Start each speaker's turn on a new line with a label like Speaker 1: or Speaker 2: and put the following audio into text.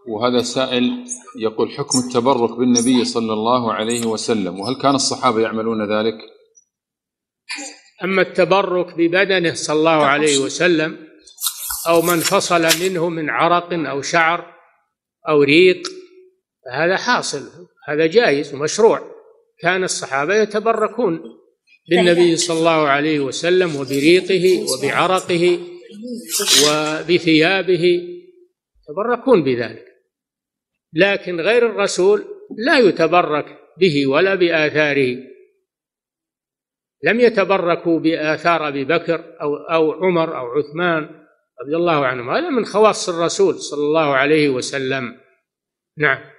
Speaker 1: وهذا سائل يقول: حكم التبرك بالنبي صلى الله عليه وسلم، وهل كان الصحابة يعملون ذلك؟
Speaker 2: أما التبرك ببدنه صلى الله عليه وسلم أو من فصل منه من عرق أو شعر أو ريق فهذا حاصل، هذا جائز ومشروع. كان الصحابة يتبركون بالنبي صلى الله عليه وسلم وبريقه وبعرقه وبثيابه، يتبركون بذلك. لكن غير الرسول لا يتبرك به ولا بآثاره. لم يتبركوا بآثار أبي بكر أو عمر أو عثمان رضي الله عنهم، هذا من خواص الرسول صلى الله عليه وسلم. نعم.